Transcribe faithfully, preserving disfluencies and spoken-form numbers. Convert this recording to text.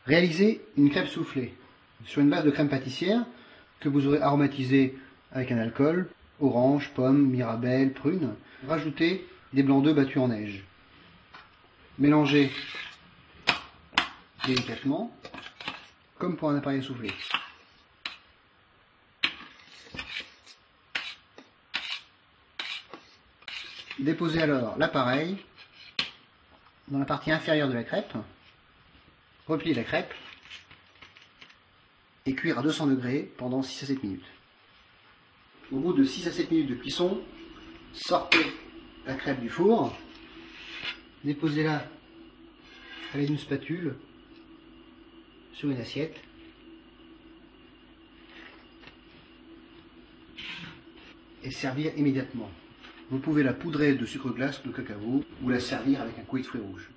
Réalisez une crêpe soufflée sur une base de crème pâtissière que vous aurez aromatisée avec un alcool, orange, pomme, mirabelle, prune. Rajoutez des blancs d'œufs battus en neige. Mélangez délicatement, comme pour un appareil à souffler. Déposez alors l'appareil dans la partie inférieure de la crêpe, repliez la crêpe et cuire à deux cents degrés pendant six à sept minutes. Au bout de six à sept minutes de cuisson, sortez la crêpe du four, déposez-la à l'aide d'une spatule sur une assiette et servir immédiatement. Vous pouvez la poudrer de sucre glace ou de cacao ou la servir avec un coulis de fruits rouges.